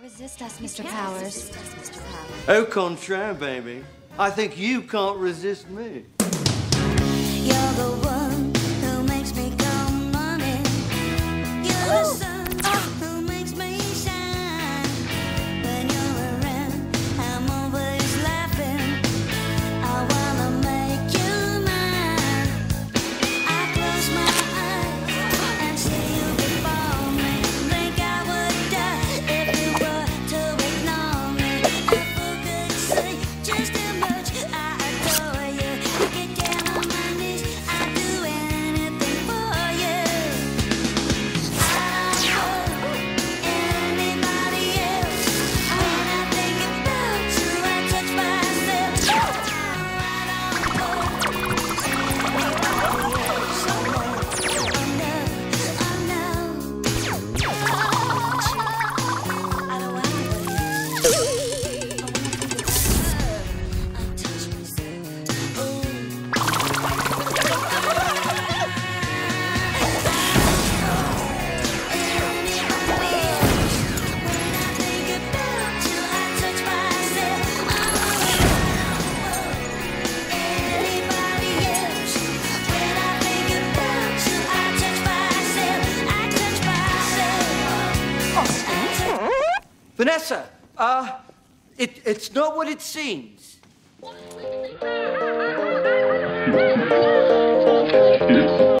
Resist us, Mr. Powers. Au contraire, baby. I think you can't resist me. You're the one who makes me come running. You're the sun who makes me shine. When you're around, I'm always laughing. I wanna make you mine. I close my eyes and see you before me. Think I would die if you were to ignore me. If I could say just how much I adore you. I get down on my knees, I'd do anything for you. I don't want anybody else. When I think about you, I touch myself. I don't want anybody else. Oh no, I don't want anybody else. I touch myself. Vanessa, it's not what it seems.